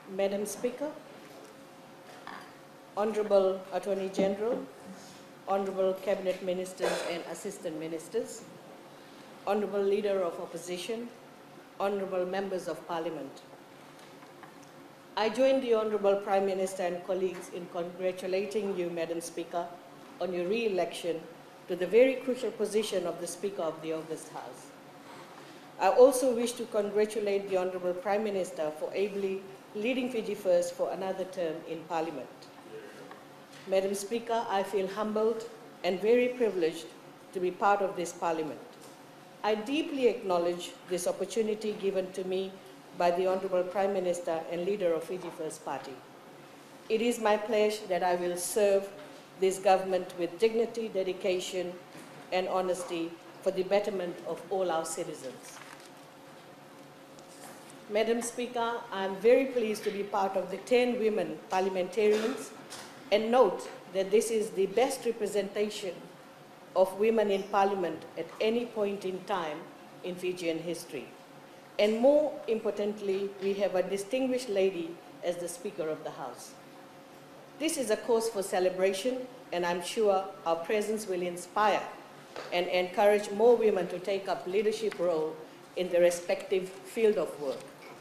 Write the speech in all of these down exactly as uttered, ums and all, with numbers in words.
Madam Speaker, Honorable Attorney General, Honorable Cabinet Ministers and Assistant Ministers, Honorable Leader of Opposition, Honorable Members of Parliament. I join the Honorable Prime Minister and colleagues in congratulating you, Madam Speaker, on your re-election to the very crucial position of the Speaker of the August House. I also wish to congratulate the Honorable Prime Minister for ably leading Fiji First for another term in Parliament. Madam Speaker, I feel humbled and very privileged to be part of this Parliament. I deeply acknowledge this opportunity given to me by the Honorable Prime Minister and leader of Fiji First Party. It is my pledge that I will serve this government with dignity, dedication, and honesty for the betterment of all our citizens. Madam Speaker, I am very pleased to be part of the ten women parliamentarians and note that this is the best representation of women in Parliament at any point in time in Fijian history. And more importantly, we have a distinguished lady as the Speaker of the House. This is a cause for celebration, and I'm sure our presence will inspire and encourage more women to take up leadership role in their respective field of work.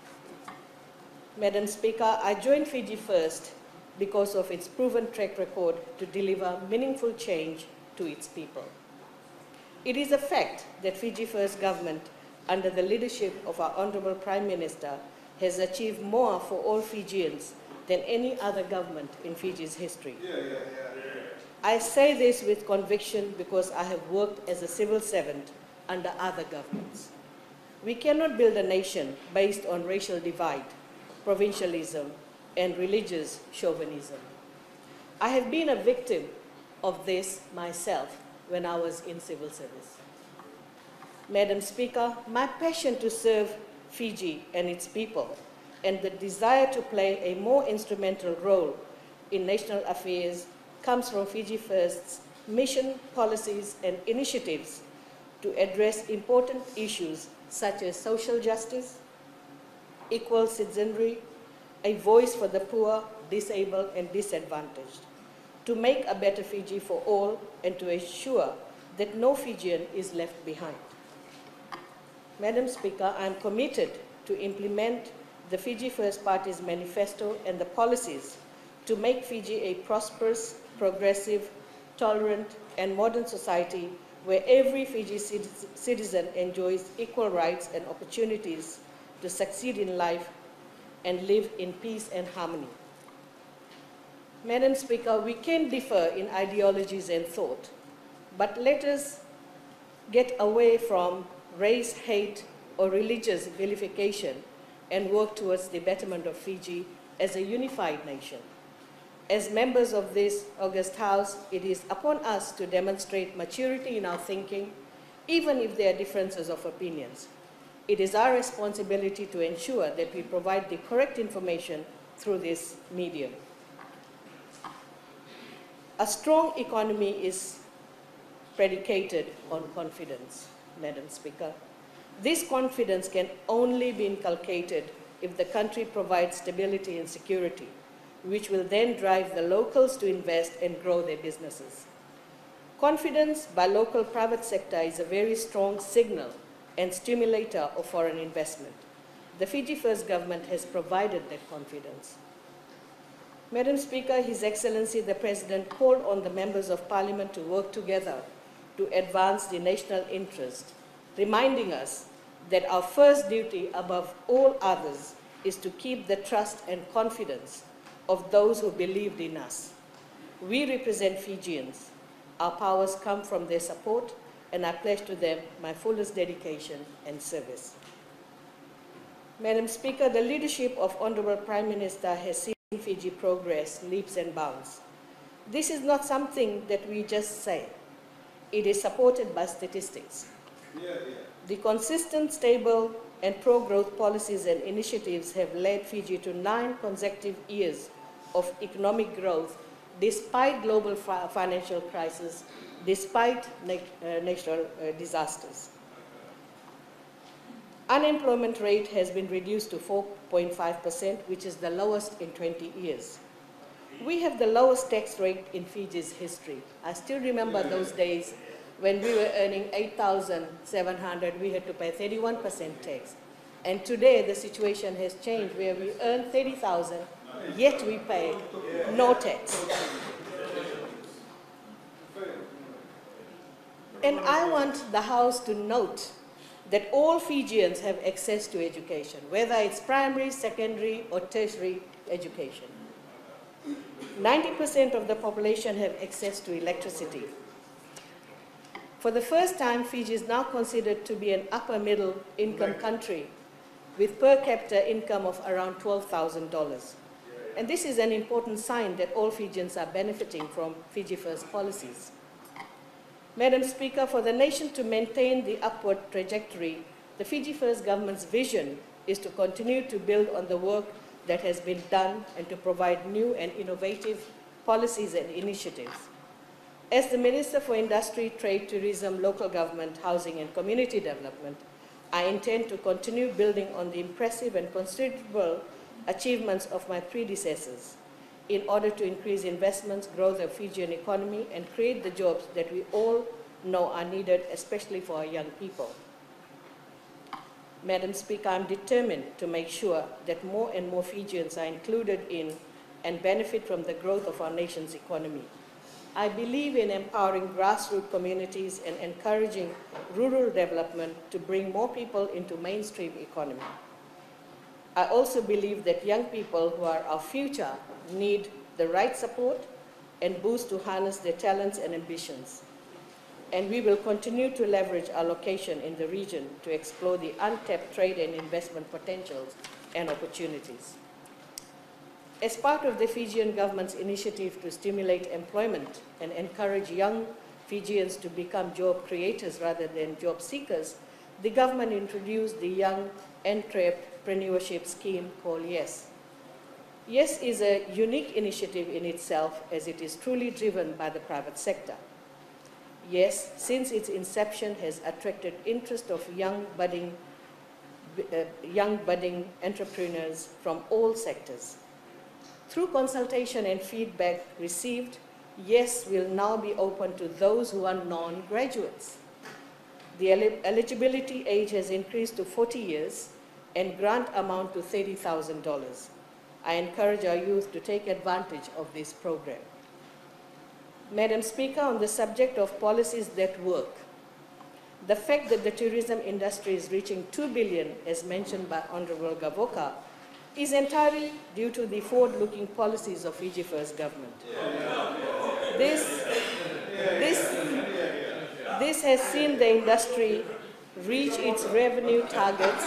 Madam Speaker, I joined Fiji First because of its proven track record to deliver meaningful change to its people. It is a fact that Fiji First government, under the leadership of our Honorable Prime Minister, has achieved more for all Fijians than any other government in Fiji's history. Yeah, yeah, yeah, yeah. I say this with conviction because I have worked as a civil servant under other governments. We cannot build a nation based on racial divide, provincialism, and religious chauvinism. I have been a victim of this myself when I was in civil service. Madam Speaker, my passion to serve Fiji and its people and the desire to play a more instrumental role in national affairs comes from Fiji First's mission, policies, and initiatives to address important issues such as social justice, equal citizenry, a voice for the poor, disabled, and disadvantaged, to make a better Fiji for all and to ensure that no Fijian is left behind. Madam Speaker, I am committed to implement the Fiji First Party's manifesto and the policies to make Fiji a prosperous, progressive, tolerant, and modern society where every Fiji citizen enjoys equal rights and opportunities to succeed in life and live in peace and harmony. Madam Speaker, we can differ in ideologies and thought, but let us get away from race, hate, or religious vilification and work towards the betterment of Fiji as a unified nation. As members of this august House, it is upon us to demonstrate maturity in our thinking, even if there are differences of opinions. It is our responsibility to ensure that we provide the correct information through this medium. A strong economy is predicated on confidence, Madam Speaker. This confidence can only be inculcated if the country provides stability and security, which will then drive the locals to invest and grow their businesses. Confidence by local private sector is a very strong signal and stimulator of foreign investment. The Fiji First government has provided that confidence. Madam Speaker, His Excellency the President called on the members of Parliament to work together to advance the national interest, reminding us that our first duty above all others is to keep the trust and confidence of those who believed in us. We represent Fijians. Our powers come from their support, and I pledge to them my fullest dedication and service. Madam Speaker, the leadership of Honorable Prime Minister has seen Fiji progress leaps and bounds. This is not something that we just say. It is supported by statistics. Yeah, yeah. The consistent, stable, and pro-growth policies and initiatives have led Fiji to nine consecutive years of economic growth despite global financial crisis, despite uh, natural uh, disasters. Unemployment rate has been reduced to four point five percent, which is the lowest in twenty years. We have the lowest tax rate in Fiji's history. I still remember those days when we were earning eight thousand seven hundred dollars, we had to pay thirty-one percent tax. And today the situation has changed where we earn thirty thousand dollars, yet we pay no tax. And I want the House to note that all Fijians have access to education, whether it's primary, secondary, or tertiary education. ninety percent of the population have access to electricity. For the first time, Fiji is now considered to be an upper middle income country with per capita income of around twelve thousand dollars. And this is an important sign that all Fijians are benefiting from Fiji First policies. Madam Speaker, for the nation to maintain the upward trajectory, the Fiji First government's vision is to continue to build on the work that has been done and to provide new and innovative policies and initiatives. As the Minister for Industry, Trade, Tourism, Local Government, Housing and Community Development, I intend to continue building on the impressive and considerable achievements of my predecessors in order to increase investments, grow the Fijian economy, and create the jobs that we all know are needed, especially for our young people. Madam Speaker, I'm determined to make sure that more and more Fijians are included in and benefit from the growth of our nation's economy. I believe in empowering grassroots communities and encouraging rural development to bring more people into mainstream economy. I also believe that young people who are our future need the right support and boost to harness their talents and ambitions. And we will continue to leverage our location in the region to explore the untapped trade and investment potentials and opportunities. As part of the Fijian government's initiative to stimulate employment and encourage young Fijians to become job creators rather than job seekers, the government introduced the Young Entrepreneurship Scheme called YES. YES is a unique initiative in itself as it is truly driven by the private sector. YES, since its inception, has attracted interest of young budding, uh, young budding entrepreneurs from all sectors. Through consultation and feedback received, YES will now be open to those who are non-graduates. The el eligibility age has increased to forty years and grant amount to thirty thousand dollars. I encourage our youth to take advantage of this program. Madam Speaker, on the subject of policies that work, the fact that the tourism industry is reaching two billion dollars, as mentioned by Honorable Gavoka, is entirely due to the forward-looking policies of Fiji First government. This, this, this has seen the industry reach its revenue targets.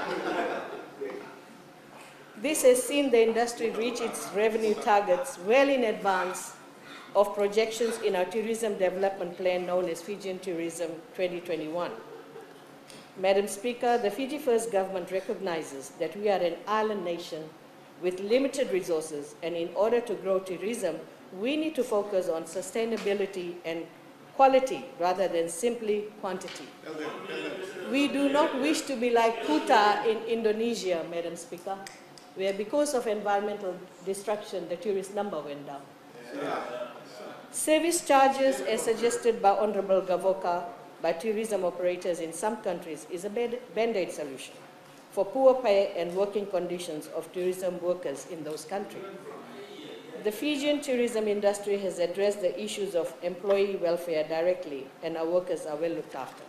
This has seen the industry reach its revenue targets well in advance of projections in our tourism development plan known as Fijian Tourism twenty twenty-one. Madam Speaker, the Fiji First government recognizes that we are an island nation with limited resources, and in order to grow tourism, we need to focus on sustainability and quality rather than simply quantity. We do not wish to be like Kuta in Indonesia, Madam Speaker, where because of environmental destruction, the tourist number went down. Yeah. Service charges, as suggested by Honorable Gavoka, by tourism operators in some countries is a band-aid solution for poor pay and working conditions of tourism workers in those countries. The Fijian tourism industry has addressed the issues of employee welfare directly, and our workers are well looked after.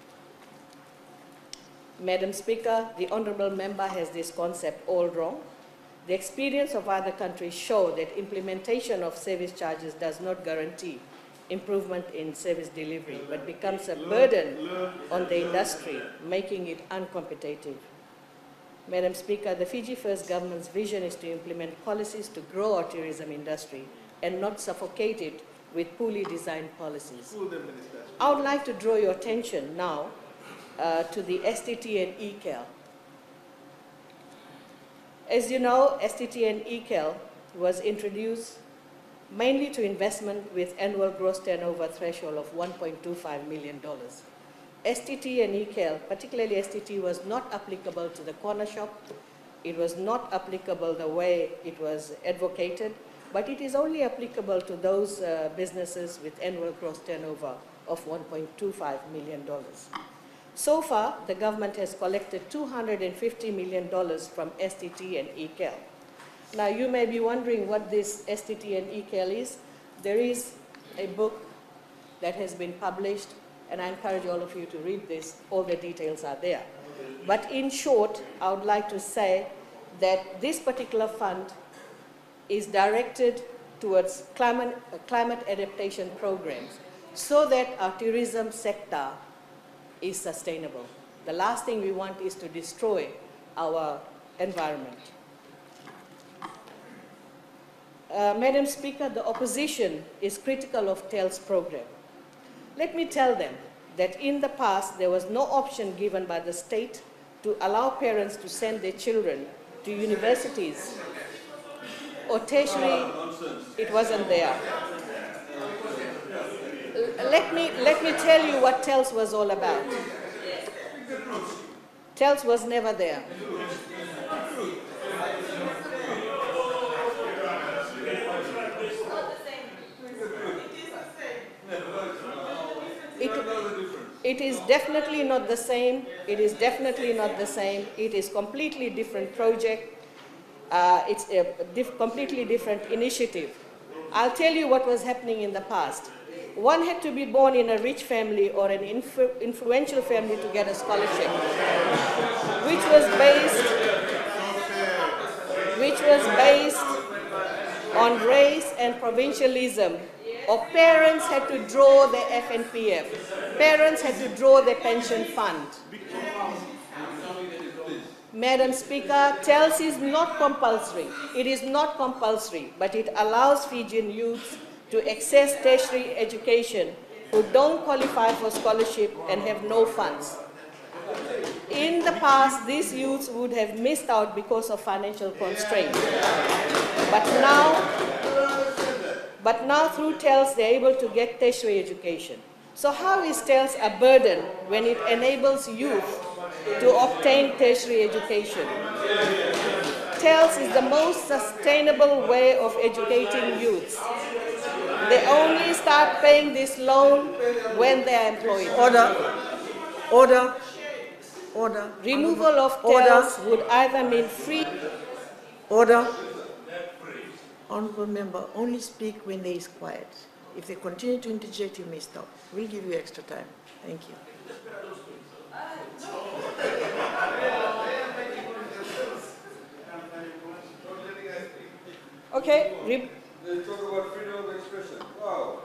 Madam Speaker, the Honourable Member has this concept all wrong. The experience of other countries show that implementation of service charges does not guarantee improvement in service delivery, but becomes a burden on the industry, making it uncompetitive. Madam Speaker, the Fiji First government's vision is to implement policies to grow our tourism industry and not suffocate it with poorly designed policies. I would like to draw your attention now uh, to the S T T and E C A L. As you know, S T T and E C A L was introduced mainly to investment with annual gross turnover threshold of one point two five million dollars. S T T and E C A L, particularly S T T, was not applicable to the corner shop. It was not applicable the way it was advocated, but it is only applicable to those uh, businesses with annual gross turnover of one point two five million dollars. So far, the government has collected two hundred fifty million dollars from S T T and E C A L. Now, you may be wondering what this S T T and E C A L is. There is a book that has been published, and I encourage all of you to read this. All the details are there. But in short, I would like to say that this particular fund is directed towards climate, uh, climate adaptation programs so that our tourism sector is sustainable. The last thing we want is to destroy our environment. Uh, Madam Speaker, the opposition is critical of T E L's program. Let me tell them that in the past there was no option given by the state to allow parents to send their children to universities or tertiary. It wasn't there. Let me, let me tell you what T E Ls was all about. T E Ls was never there. It, it is definitely not the same. It is definitely not the same. It is completely different project. Uh, it's a diff completely different initiative. I'll tell you what was happening in the past. One had to be born in a rich family or an influ influential family to get a scholarship, which was based, which was based on race and provincialism. Or parents had to draw their F N P F. Parents had to draw their pension fund. Madam Speaker, T E L S is not compulsory. It is not compulsory, but it allows Fijian youths to access tertiary education who don't qualify for scholarship and have no funds. In the past, these youths would have missed out because of financial constraints. But now, but now through T E L S, they're able to get tertiary education. So how is T E L S a burden when it enables youth to obtain tertiary education? T E L S is the most sustainable way of educating youths. They only start paying this loan when they are employed. Order. Order. Order. Removal of T E L S would either mean free... Order. Honourable member, only speak when there is quiet. If they continue to interject, you may stop. We'll give you extra time. Thank you. Okay. Re They talk about freedom of expression. Wow.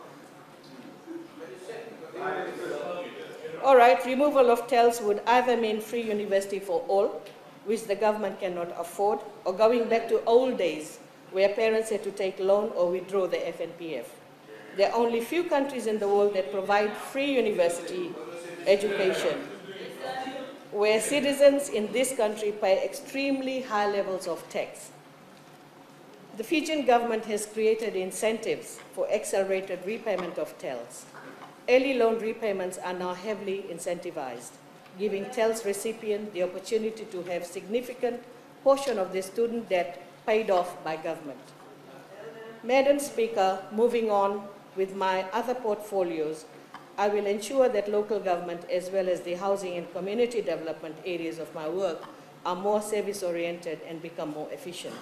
All right, removal of T E L S would either mean free university for all, which the government cannot afford, or going back to old days where parents had to take loan or withdraw their F N P F. There are only few countries in the world that provide free university education, where citizens in this country pay extremely high levels of tax. The Fijian government has created incentives for accelerated repayment of T E L S. Early loan repayments are now heavily incentivized, giving T E L S recipients the opportunity to have significant portion of their student debt paid off by government. Madam Speaker, moving on with my other portfolios, I will ensure that local government as well as the housing and community development areas of my work are more service-oriented and become more efficient.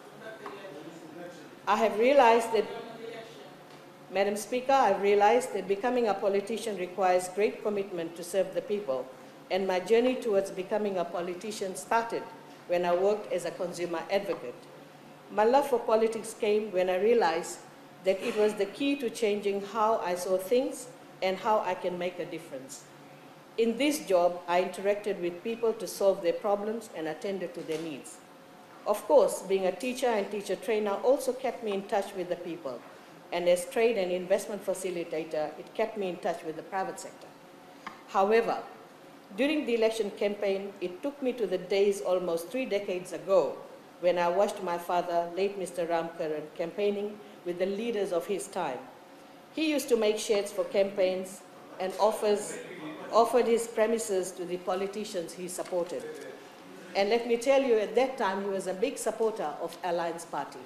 I have realized that, Madam Speaker, I've realized that becoming a politician requires great commitment to serve the people, and my journey towards becoming a politician started when I worked as a consumer advocate. My love for politics came when I realized that it was the key to changing how I saw things and how I can make a difference. In this job, I interacted with people to solve their problems and attended to their needs. Of course, being a teacher and teacher trainer also kept me in touch with the people, and as trade and investment facilitator, it kept me in touch with the private sector. However, during the election campaign, it took me to the days almost three decades ago when I watched my father, late Mister Ramkaran, campaigning with the leaders of his time. He used to make shirts for campaigns and offers offered his premises to the politicians he supported. And let me tell you, at that time, he was a big supporter of Alliance Party.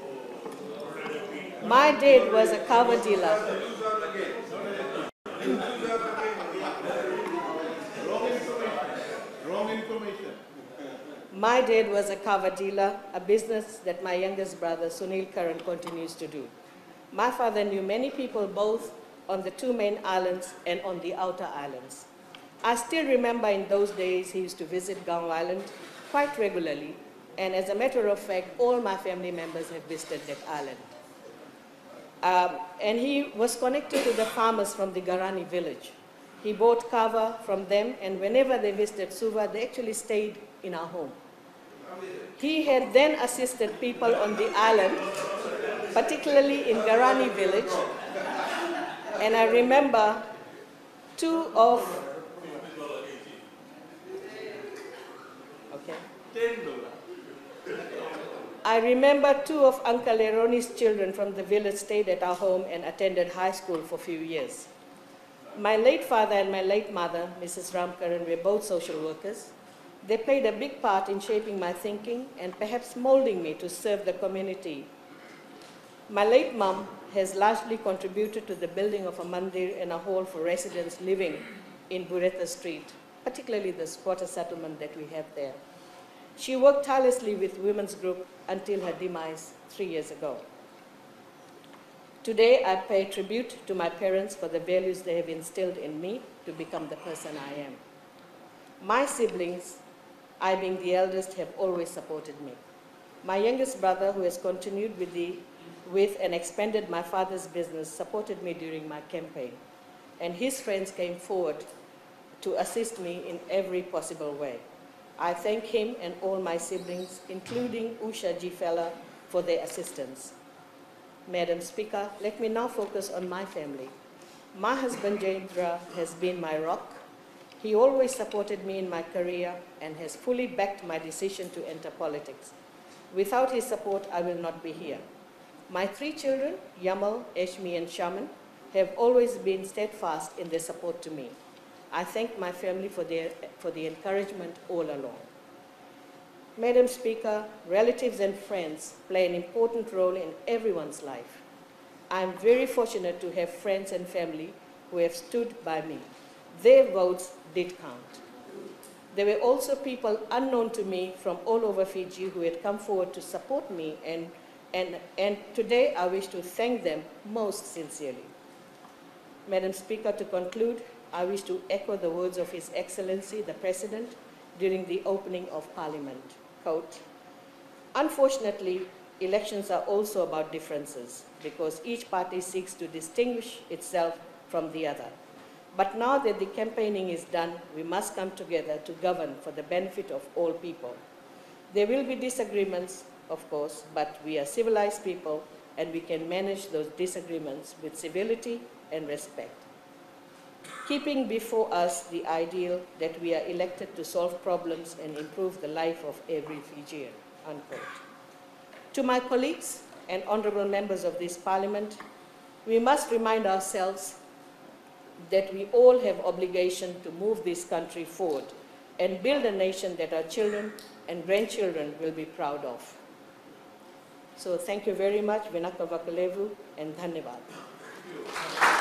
My dad was a cover dealer. Wrong information. My dad was a cover dealer, a business that my youngest brother, Sunil Karan, continues to do. My father knew many people both on the two main islands and on the outer islands. I still remember in those days he used to visit Gong Island quite regularly, and as a matter of fact, all my family members have visited that island. Um, and he was connected to the farmers from the Garani village. He bought kava from them, and whenever they visited Suva, they actually stayed in our home. He had then assisted people on the island, particularly in Garani village, and I remember two of, okay. I remember two of Uncle Leroni's children from the village stayed at our home and attended high school for a few years. My late father and my late mother, Missus Ramkaran, were both social workers. They played a big part in shaping my thinking and perhaps molding me to serve the community. My late mum has largely contributed to the building of a mandir and a hall for residents living in Bureta Street, particularly the squatter settlement that we have there. She worked tirelessly with women's group until her demise three years ago. Today, I pay tribute to my parents for the values they have instilled in me to become the person I am. My siblings, I being the eldest, have always supported me. My youngest brother, who has continued with, the, with and expanded my father's business, supported me during my campaign, and his friends came forward to assist me in every possible way. I thank him and all my siblings, including Usha Jifela, for their assistance. Madam Speaker, let me now focus on my family. My husband Jayendra has been my rock. He always supported me in my career and has fully backed my decision to enter politics. Without his support, I will not be here. My three children, Yamal, Eshmi, and Shaman, have always been steadfast in their support to me. I thank my family for, their, for the encouragement all along. Madam Speaker, relatives and friends play an important role in everyone's life. I am very fortunate to have friends and family who have stood by me. Their votes did count. There were also people unknown to me from all over Fiji who had come forward to support me, and, and, and today I wish to thank them most sincerely. Madam Speaker, to conclude, I wish to echo the words of His Excellency, the President, during the opening of Parliament. Quote, unfortunately, elections are also about differences because each party seeks to distinguish itself from the other. But now that the campaigning is done, we must come together to govern for the benefit of all people. There will be disagreements, of course, but we are civilized people and we can manage those disagreements with civility and respect, keeping before us the ideal that we are elected to solve problems and improve the life of every Fijian, unquote. To my colleagues and honorable members of this Parliament, we must remind ourselves that we all have obligation to move this country forward and build a nation that our children and grandchildren will be proud of. So thank you very much, Vinaka Vakalevu, and Dhanyavad.